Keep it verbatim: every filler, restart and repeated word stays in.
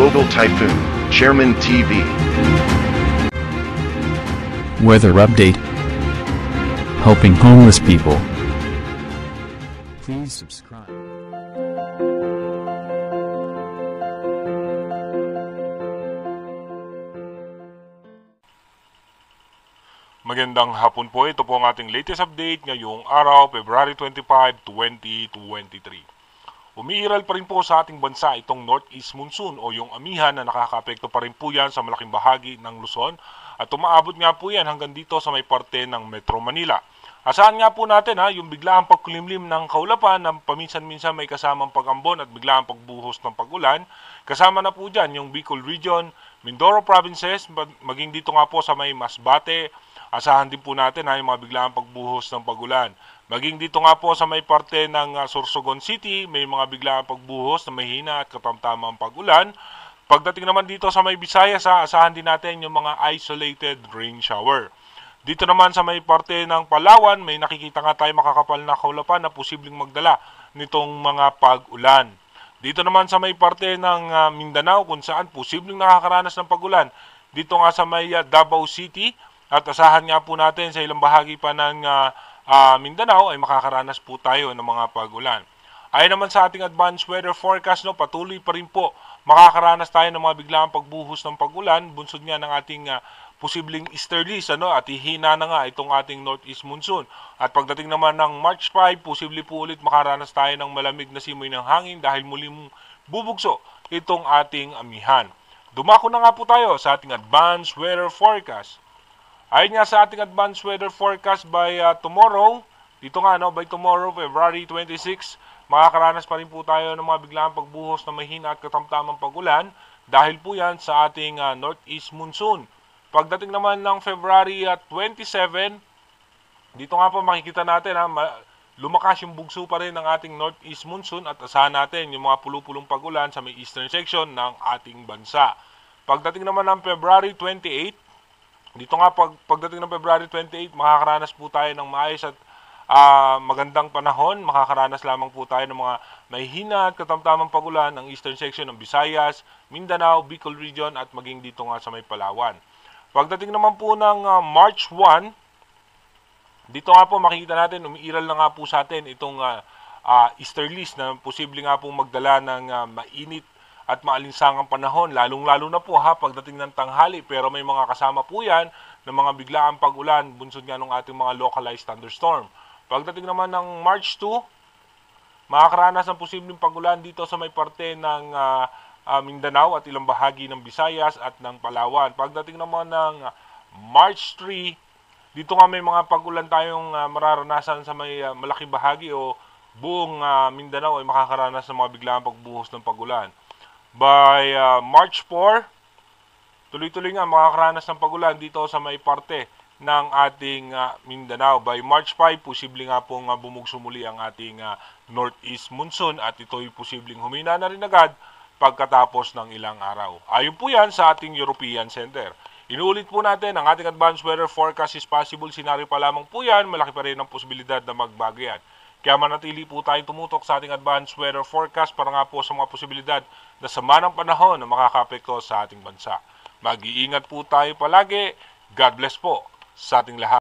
Global Typhoon, Chairman T V. Weather update. Helping homeless people. Please subscribe. Magandang hapon po, ito po ang ating latest update ngayong araw, February twenty-five, twenty twenty-three. Umiiral pa rin po sa ating bansa itong Northeast Monsoon o yung amihan na nakakaapekto pa rin po yan sa malaking bahagi ng Luzon at umaabot nga po yan hanggang dito sa may parte ng Metro Manila. Asahan nga po natin ha, yung biglaang pagkulimlim ng kaulapan na paminsan-minsan may kasamang pag-ambon at biglaang pagbuhos ng pag-ulan. Kasama na po dyan yung Bicol Region, Mindoro Provinces, maging dito nga po sa may Masbate. Asahan din po natin ha, yung mga biglaang pagbuhos ng pag-ulan. Maging dito nga po sa may parte ng uh, Sorsogon City, may mga biglaang pagbuhos na mahina at katamtamang pag-ulan. Pagdating naman dito sa may Visayas, ha, asahan din natin yung mga isolated rain shower. Dito naman sa may parte ng Palawan, may nakikita nga tayo makakapal na kaulapan na posibleng magdala nitong mga pag-ulan. Dito naman sa may parte ng uh, Mindanao, kung saan posibleng nakakaranas ng pag-ulan. Dito nga sa may uh, Davao City, at asahan nga po natin sa ilang bahagi pa ng uh, uh, Mindanao ay makakaranas po tayo ng mga pag-ulan. Ayon naman sa ating advanced weather forecast, no, patuloy pa rin po makakaranas tayo ng mga biglaang pagbuhos ng pag-ulan. Bunsod nga ng ating uh, posibleng easterlies, ano, at hihina na nga itong ating Northeast Monsoon. At pagdating naman ng March five, posible po ulit makaranas tayo ng malamig na simoy ng hangin dahil muling bubugso itong ating amihan. Dumako na nga po tayo sa ating advanced weather forecast. Ayon nga sa ating advanced weather forecast by uh, tomorrow, dito nga no, by tomorrow, February twenty-six, makakaranas pa rin po tayo ng mga biglaang pagbuhos na mahina at katamtamang pag-ulan dahil po yan sa ating uh, Northeast Monsoon. Pagdating naman ng February uh, twenty-seven, dito nga po makikita natin ha, lumakas yung bugso pa rin ng ating Northeast Monsoon at asahan natin yung mga pulupulong pag-ulan sa may eastern section ng ating bansa. Pagdating naman ng February twenty-eight, dito nga pag, pagdating ng February twenty-eight, makakaranas po tayo ng maayos at uh, magandang panahon. Makakaranas lamang po tayo ng mga mahihina at katamtamang pag-ulan ng eastern section ng Visayas, Mindanao, Bicol Region at maging dito nga sa may Palawan. Pagdating naman po ng uh, March first, dito nga po makikita natin, umiiral na nga po sa atin itong uh, uh, easterlies na posible nga po magdala ng uh, mainit at maalinsangang panahon, lalong-lalo na po ha pagdating ng tanghali, pero may mga kasama po yan ng mga biglaang pag-ulan, bunsod nga ng ating mga localized thunderstorm. Pagdating naman ng March second, makakaranas ng posibleng pag-ulan dito sa may parte ng uh, uh, Mindanao at ilang bahagi ng Visayas at ng Palawan. Pagdating naman ng March third, dito nga may mga pag-ulan tayong uh, mararanasan sa may uh, malaking bahagi o buong uh, Mindanao ay makakaranas ng mga biglaang pagbuhos ng pag-ulan. By uh, March fourth, tuloy-tuloy nga makakaranas ng pag-ulan dito sa may parte ng ating uh, Mindanao. By March fifth, posible nga pong uh, bumugso muli ang ating uh, Northeast Monsoon at ito'y posibleng humina na rin agad pagkatapos ng ilang araw. Ayon po yan sa ating European Center. Inuulit po natin, ang ating advanced weather forecast is possible scenario pa lamang po yan, malaki pa rin ang posibilidad na magbago yan. Kaya manatili po tayong tumutok sa ating advanced weather forecast para nga po sa mga posibilidad na sama ng panahon na makakapekto sa ating bansa. Mag-iingat po tayo palagi. God bless po sa ating lahat.